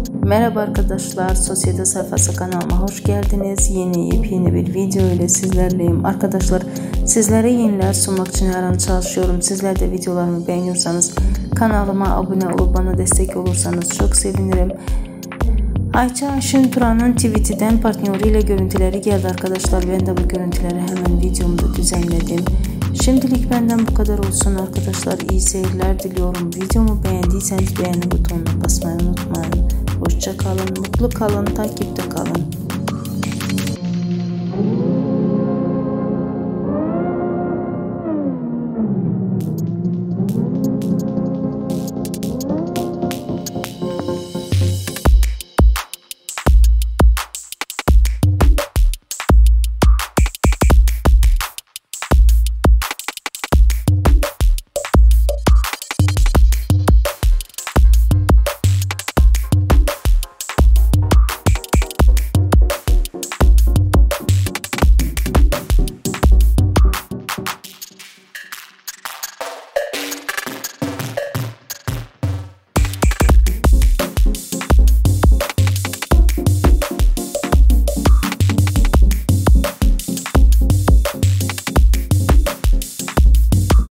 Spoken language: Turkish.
Merhaba arkadaşlar, Sosyete Sayfası kanalıma hoş geldiniz. Yepyeni bir video ile sizlerleyim. Arkadaşlar, sizlere yeniler sunmak için her an çalışıyorum. Sizler de videolarımı beğeniyorsanız kanalıma abone olup bana destek olursanız çok sevinirim. Ayça Ayşin Turan'ın tweet'den partneriyle görüntüleri geldi arkadaşlar. Ben de bu görüntüleri hemen videomda düzenledim. Şimdilik benden bu kadar olsun arkadaşlar. İyi seyirler diliyorum. Videomu beğendiyseniz beğeni butonuna basmayı unutmayın. Hoşça kalın, mutlu kalın, takipte kalın.